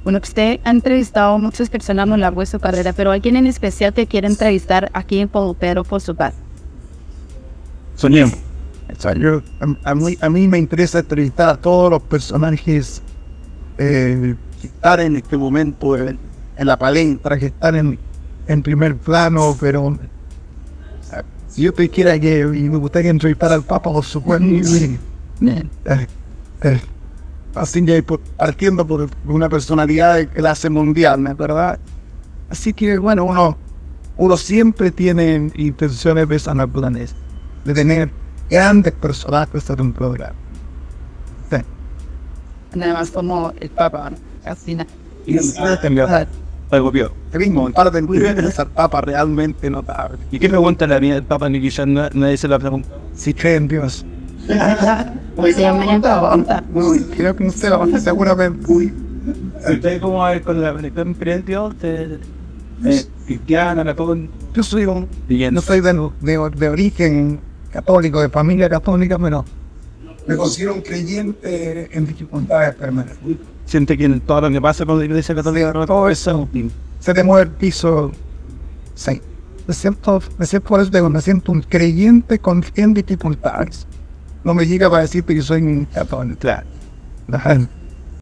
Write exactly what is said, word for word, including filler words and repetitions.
Bueno, usted ha entrevistado a muchas personas a lo largo de su carrera, pero alguien en especial que quiere entrevistar aquí en Pueblo Pedro por su paz. Soñemos. Yo, a, a, mí, a mí me interesa entrevistar a todos los personajes eh, que están en este momento en, en la palestra, que están en, en primer plano, pero si yo te quiera que y me gustaría entrevistar al Papa, por supuesto, eh, eh, así que por, partiendo por una personalidad de clase mundial, ¿verdad? Así que bueno, uno, uno siempre tiene intenciones de esa naturaleza, de tener grandes personajes en un programa. Sí. Además, como el Papa, ¿no? Así nada. Y el gobierno. El mismo, parte del gobierno es el Papa realmente notable. ¿Y qué pregunta la mía del Papa? Ni quizás nadie se la pregunta. Si cree en Dios. Pues se llama Papa. Creo que no sé, seguramente. Uy. ¿Usted cómo va a ver con la religión en Dios? Eh, cristiana, católica. Yo soy un, no soy de, de, de origen católico, de familia católica, pero me considero un creyente en dificultades permanentes. Siente que en todo lo que pasa con la iglesia católica, todo eso se te mueve el piso. Sí. Me siento, me siento por eso digo, me siento un creyente con en dificultades. No me llega para decirte que soy un católico. Claro.